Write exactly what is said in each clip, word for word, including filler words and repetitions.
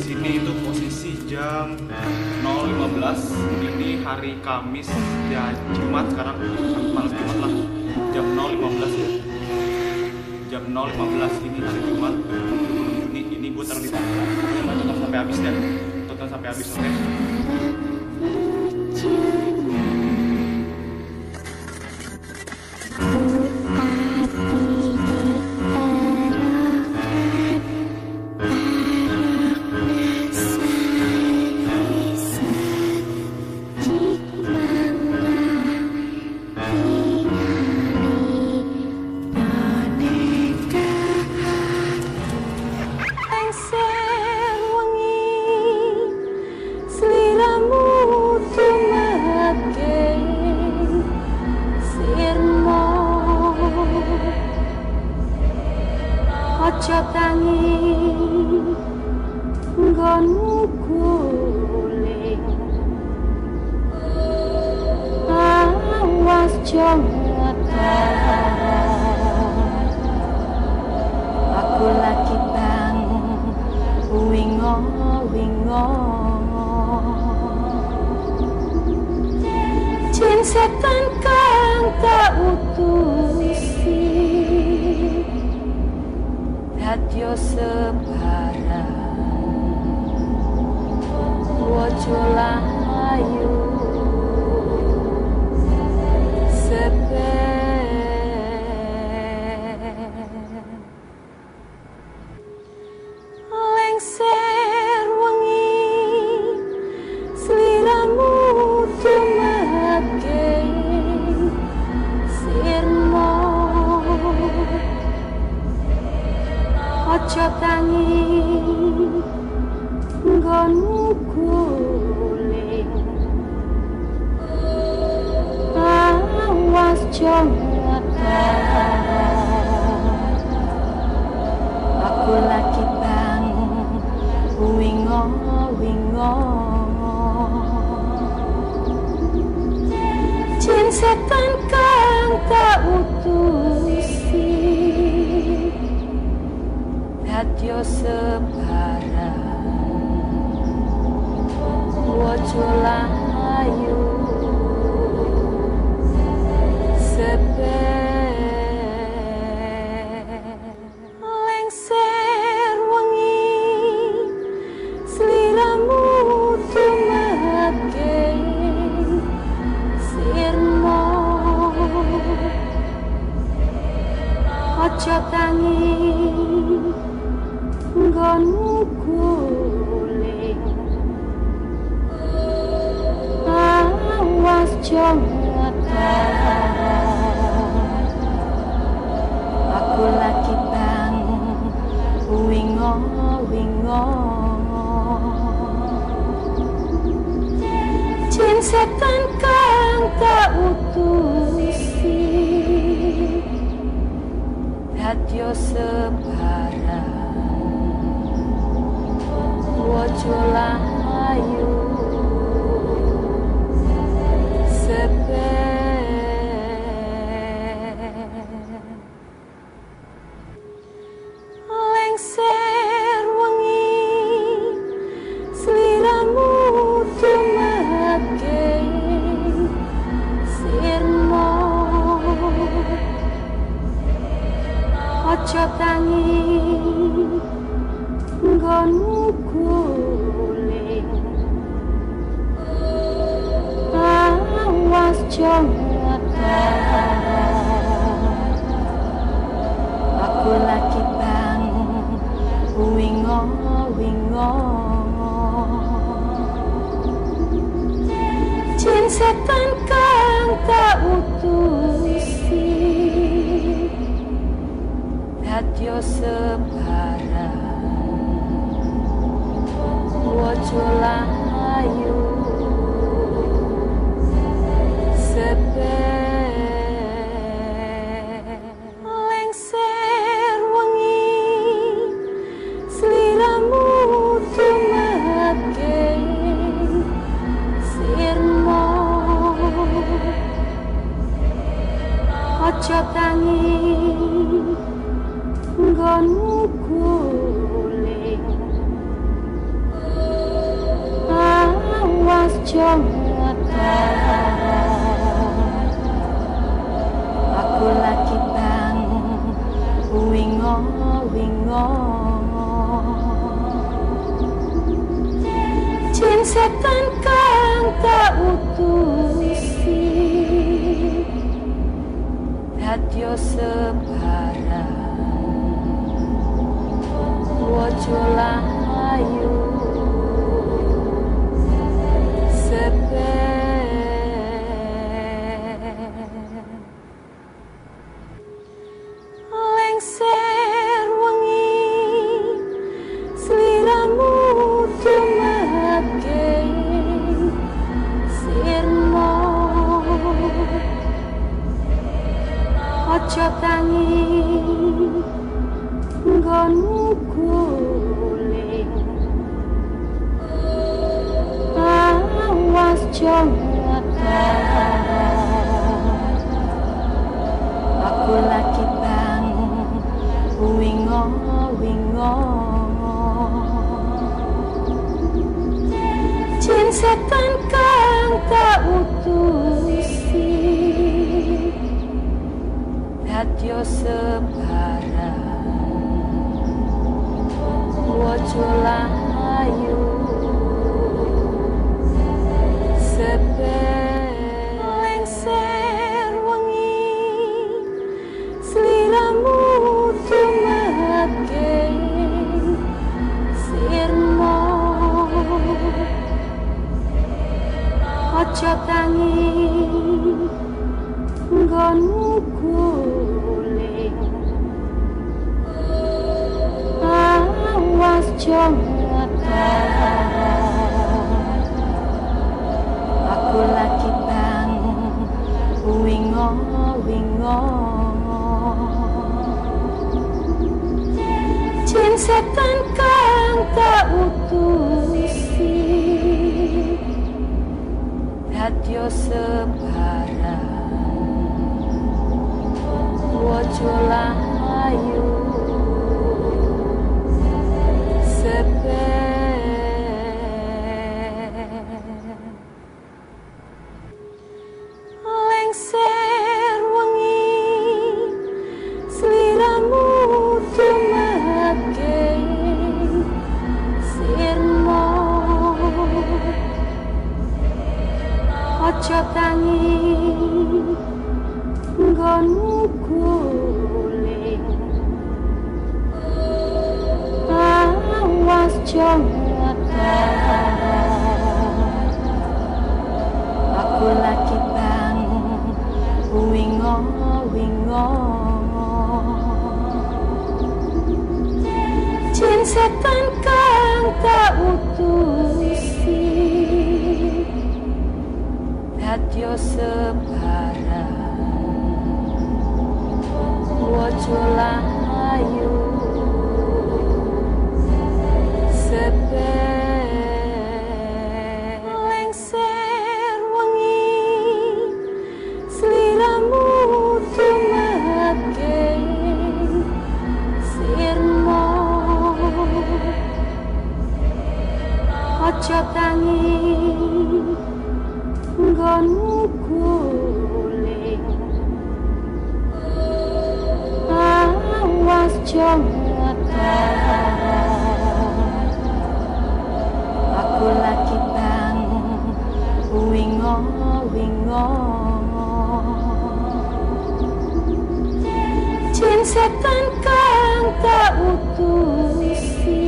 sini itu posisi jam nol lima belas. Ini hari Kamis ya, Jumat sekarang, malam Jumat lah. Jam nol lima belas ya. Jam nol lima belas ini hari Jumat. Ini ini gue taruh di tangan. Tonton sampai habis ya. Tonton sampai habis, oke? Okay? Ojo tangi nggonmu guling, awas jongotan. Aku lagi bangun wingo-wingo, jin setan kang tak utusi dadya sebarang, wojo layu seben. Lengser wengi sliramu dumake sirmo, ojo tangi nggonmu guling, awas jongotan. Aku lagi bangun wingo-wingo, jin setan kang tak utusi dadya sebarang, wojo layu seben. Lengser wengi sliramu dumake sirmo, ojo tangi nggonmu guling, awas jongotan. Aku lagi bangun wingo-wingo, jin setan kang tak utusi dadya sebarang, wojo layu seben. Lengser wengi sliramu dumake sirmo, ojo tangi nggonmu guling, awas jongotan. Aku lagi bangun wingo-wingo, jin setan kang tak utusi dadya sebarang, wojo layu seben. Lengser wengi sliramu dumake sirmo, ojo tangi nggonmu guling, Aku lagi bang wingo wingo jin setan kang tak utusi dadya sebarang wojo layu lengser wengi sliramu dumake sirmo aja tangi nggonmu guling awas jomata aku lagi bang wingo wingo jin setan kang tak utusi dadya sebarang wojo layu lengser wengi sliramu dumake sirmo aja tangi nggonmu guling awas jomata aku lagi bang wingo wingo jin setan kang tak utusi dadya sebarang wojo layu lengser wengi sliramu dumake sirmo aja tangi nggonmu guling awas jomata aku lagi bang wingo wingo jin setan kang tak utusi dadya sebarang wojo layu lengser wengi sliramu dumake sirmo aja tangi nggonmu guling awas jomata aku lagi bang wingo wingo jin setan kang tak utusi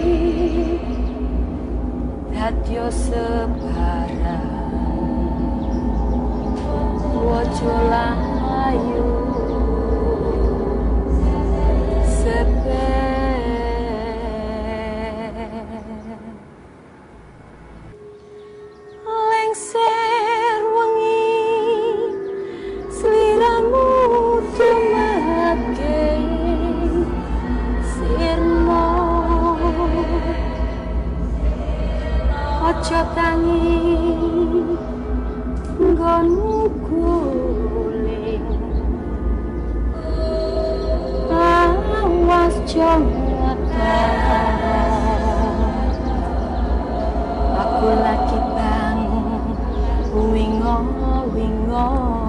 dadya sebarang wojo layu lengser wengi sliramu dumake sirmo aja tangi nggonmu guling awas jomata aku lagi bang mong